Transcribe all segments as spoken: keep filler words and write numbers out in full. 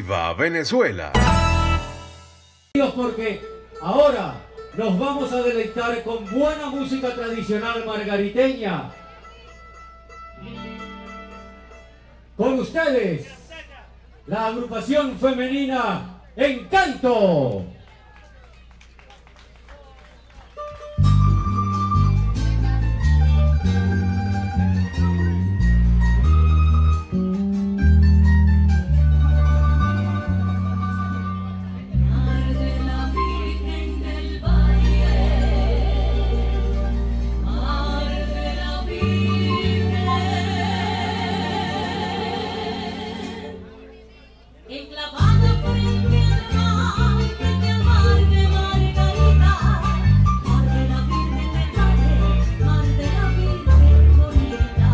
¡Viva Venezuela! Porque ahora nos vamos a deleitar con buena música tradicional margariteña. Con ustedes, la agrupación femenina Encanto. Enclavada frente al mar, frente al mar de Margarita, mar de la Virgen del Valle, mar de la Virgen bonita.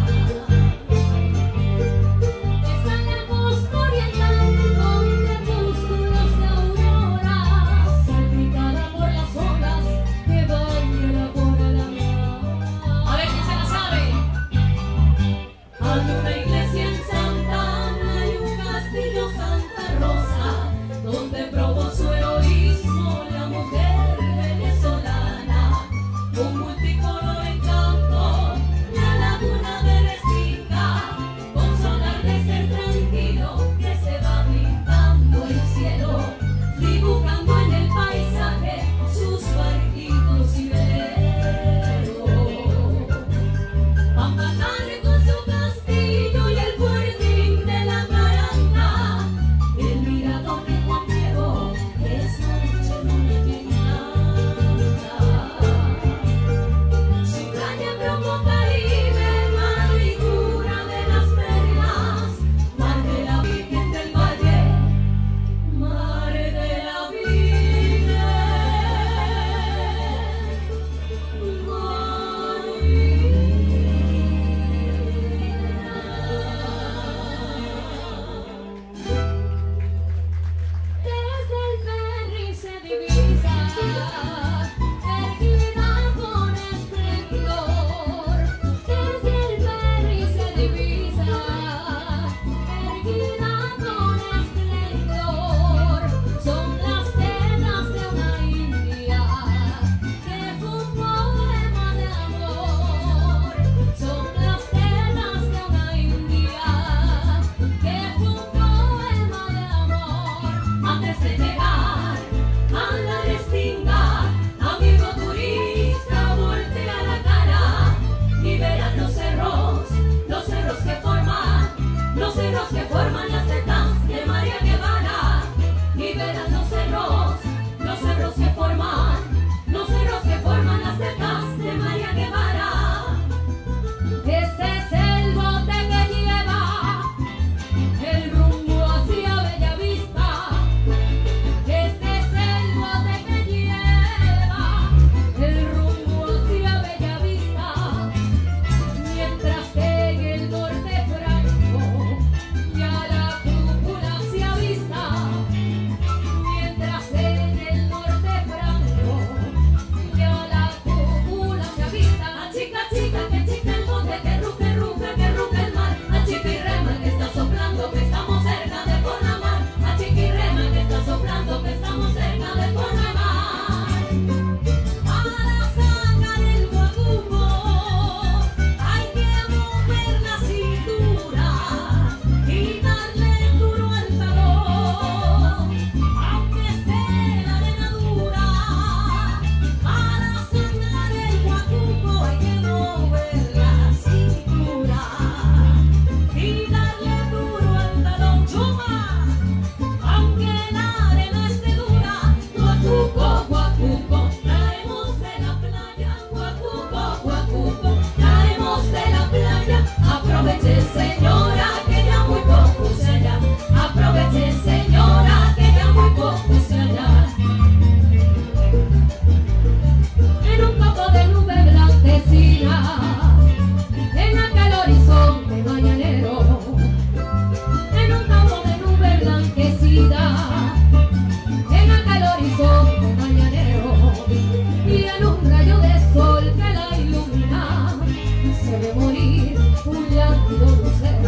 Está en el bosque oriental, con crepúsculos de aurora, salpicada por las olas que bañan por la mar. A ver quién se la sabe. Hay una iglesia en Santa Ana y un castillo Santa Rosa, donde probó su heroísmo la mujer venezolana. Un multicolor encanto, la laguna de Restinga, con solar de ser tranquilo que se va pintando el cielo, dibujando en el paisaje sus barquitos y veleros. Pampatarre con su castillo y el fuertín de la Caranda, el mirador de Juan Diego es noche muy encanta. Su playa Bromo Caribe, mar y cura de las perlas, mar de la Virgen del Valle, mar de la Virgen Desde el ferry se divisa, erguida con esplendor. Desde el ferry se divisa, erguida con esplendor. Son las telas de una india que fue un poema de amor. Son las telas de una india que fue un poema de amor. Antes de llegar a la Restinga, amigo turista, voltea la cara y verás los cerros, los cerros que forman, los cerros que forman las tetas de María Guevara. Y verás los cerros, los cerros que forman, los cerros que forman las tetas de María Guevara. Este es el bote que lleva el rumbo hacia Bellavista. Este es el bote que lleva el rumbo hacia Bellavista. Mientras que en el norte franco ya la cúpula se avista. Mientras en el norte franco ya la cúpula se avista. A chica, chica, que chica el bote, que ruge, ruge, que ruge el mar. A chica y rema que está soplando, que estamos cerca de Porlamar. A chica y rema que está soplando, que estamos cerca de Porlamar. Para sacar el guacuco hay que mover la cintura y darle duro al talón, aunque esté la arena dura. Para sacar el guacuco hay que mover la cintura y darle duro al talón. Chuma, aunque la arena esté dura. Guacuco, guacuco, traemos de la playa. Guacuco, guacuco, traemos de la playa. Aproveche, señora, que ya muy poco se halla. Aproveche, señora, que ya muy poco se halla. En un copo de nube blanquecina, en aquel horizonte mañanero. En un copo de nube blanquecina, en aquel horizonte mañanero. Y en un rayo de sol que la ilumina, se ve morir un lánguido lucero.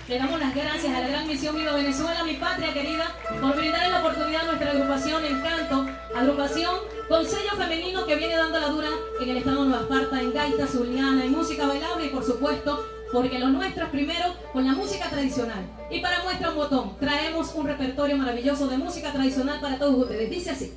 Le damos las gracias a la Gran Misión Viva Venezuela, mi patria querida, por brindarle la oportunidad a nuestra agrupación Encanto, agrupación con sello femenino que viene dando la dura en el estado de Nueva Esparta, en gaita zuliana, en música bailable y por supuesto, porque lo nuestro es primero con la música tradicional. Y para muestra un botón, traemos un repertorio maravilloso de música tradicional para todos ustedes. Dice así.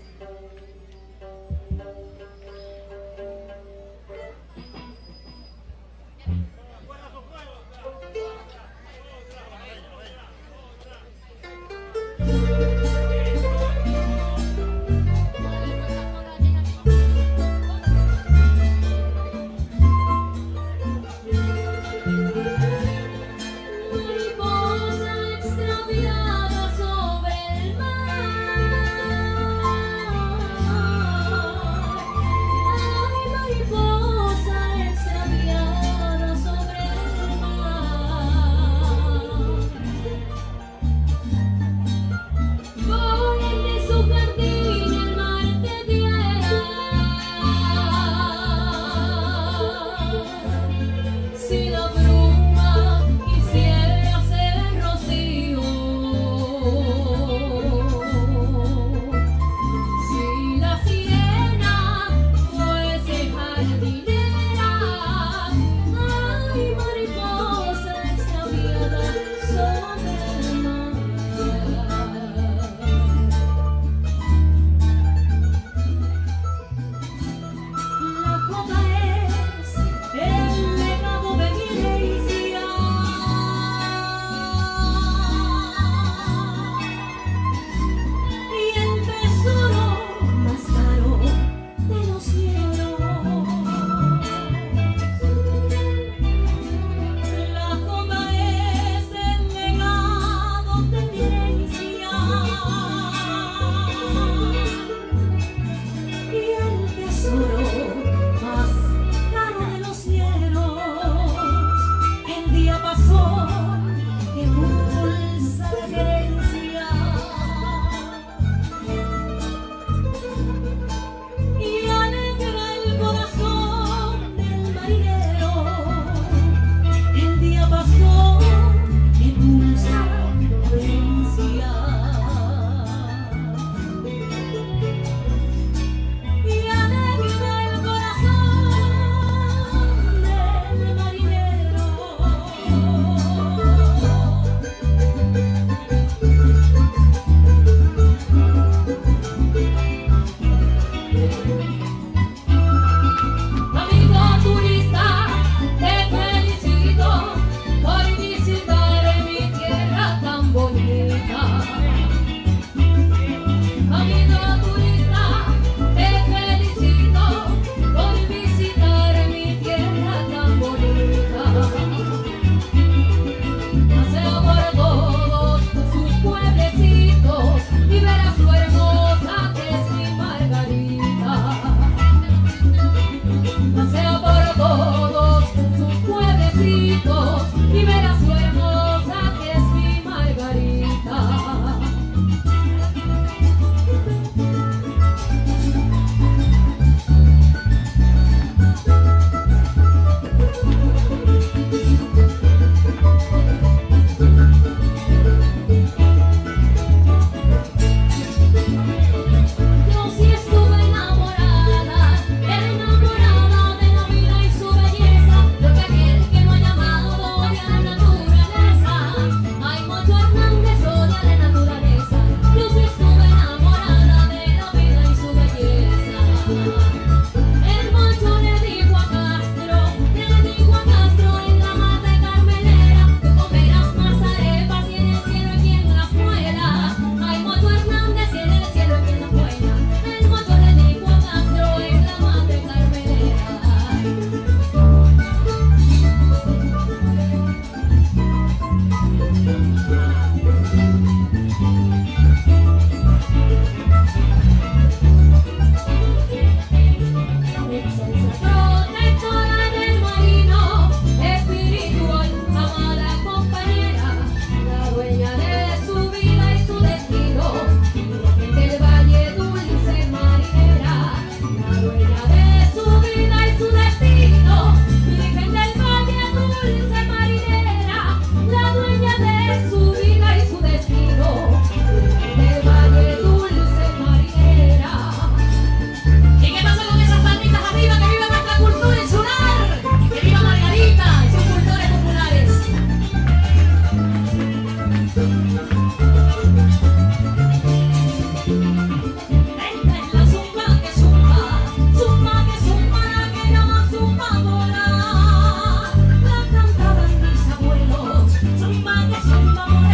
Dueña de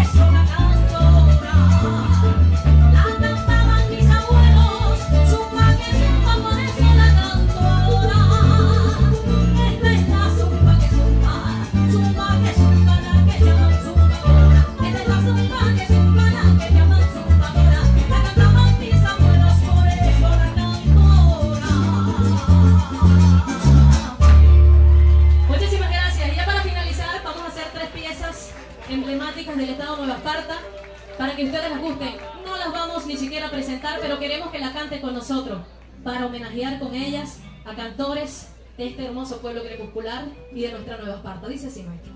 eso la canto ahora. La cantaban mis abuelos, zumba que zumba, por eso la canto ahora. Esta es la zumba que zumba, zumba que zumba, la que llaman zumba ahora. Esta es la zumba que zumba, la que llaman zumba ahora. La cantaban mis abuelos, por eso la canto ahora. Muchísimas gracias. Y ya para finalizar, vamos a hacer tres piezas emblemáticas del estado Nueva Esparta para que ustedes las gusten. No las vamos ni siquiera a presentar, pero queremos que la canten con nosotros para homenajear con ellas a cantores de este hermoso pueblo crepuscular y de nuestra Nueva Esparta. Dice así, maestro.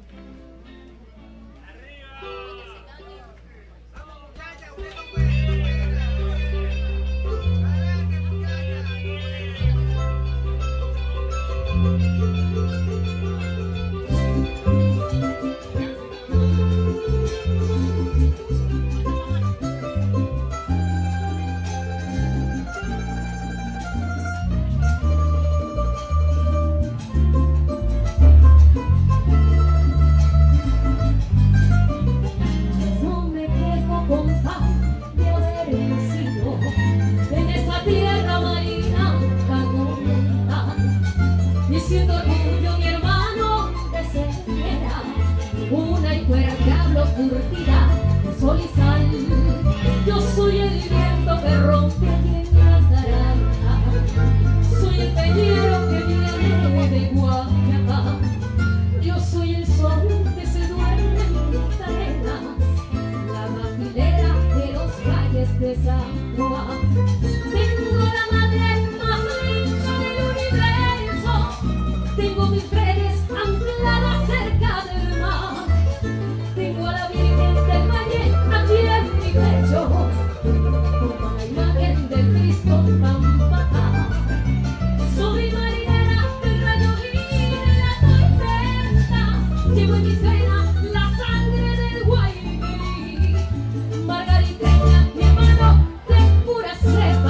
No me quejo con tal de haber nacido en esa tierra marina tan bonita. Y siento orgullo mi hermano de ser una hijuera que hablo curtida de sol y sal. Yo soy el viento que rompe aquí en la taranta. Soy el peñero que viene de Guayacá. Yo soy el sol que se duerme en mis arenas, la maquilera de los valles de San Juan. Tengo la madre más linda del universo, tengo mis redes ancladas cerca del mar. Tengo a la Virgen del Valle aquí en mi pecho, como la imagen del Cristo Pampatá. Soy marinera del rayo y de la tormenta, llevo en mis venas la sangre del Guayquerí. Margariteña, mi hermano de pura cepa.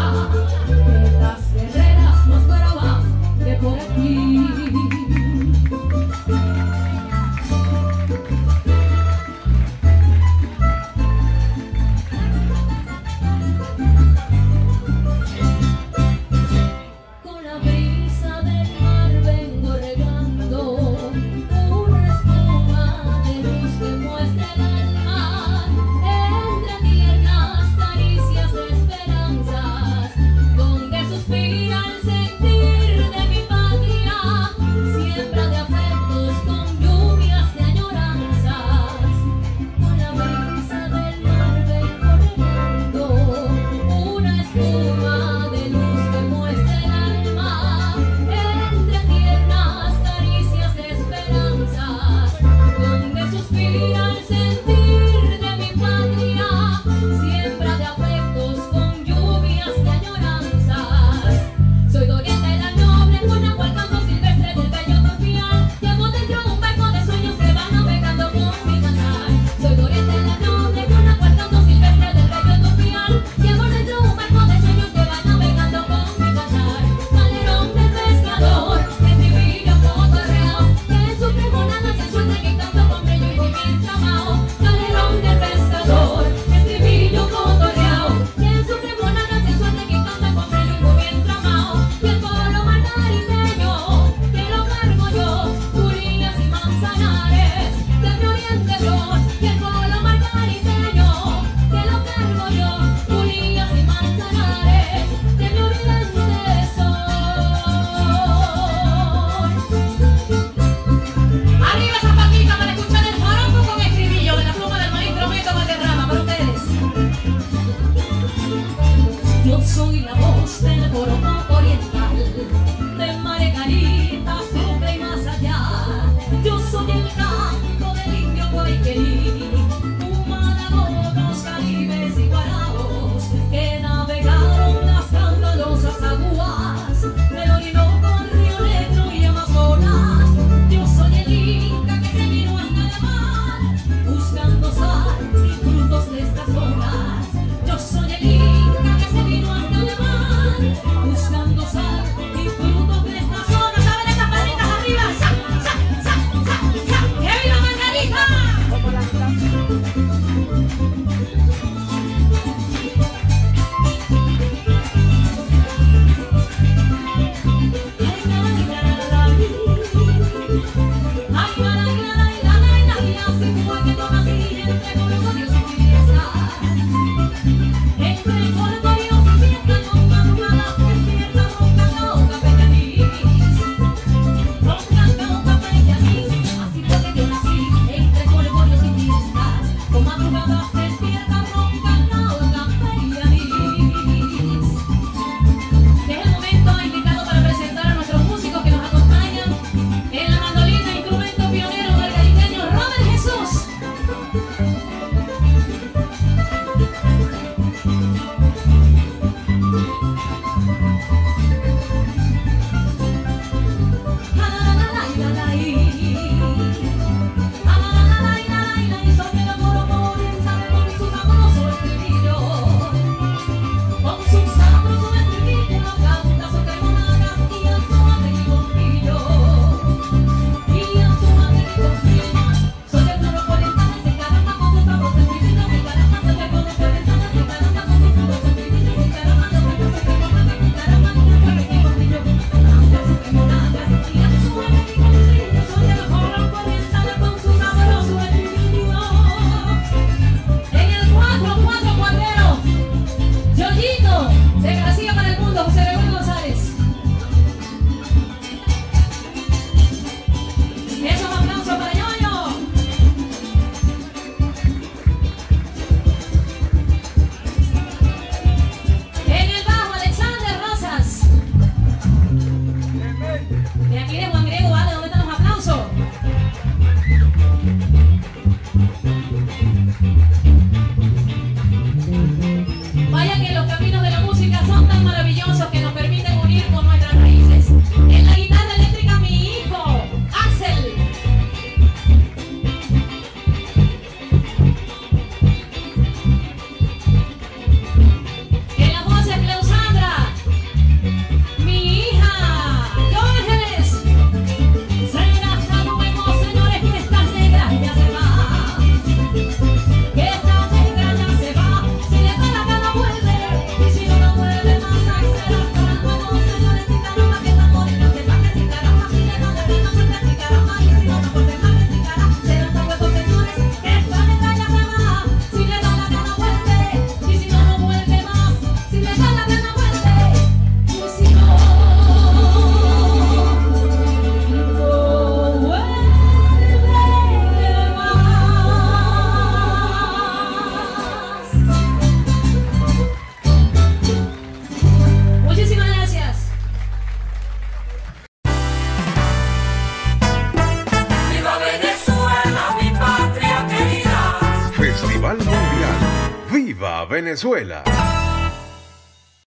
Venezuela.